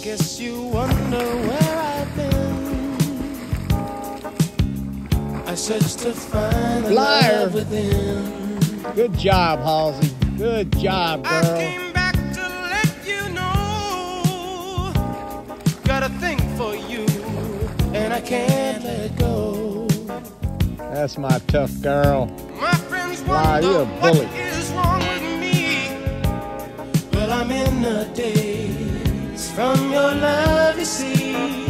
guess you wonder where I've been. I searched to find the love within. Good job, Halsey. Good job, girl. I came back to let you know. Got a thing for you, and I can't let go. That's my tough girl. My friends Wow, wonder you're a what bully. is wrong with me. Well, I'm in a daze from your love, you see.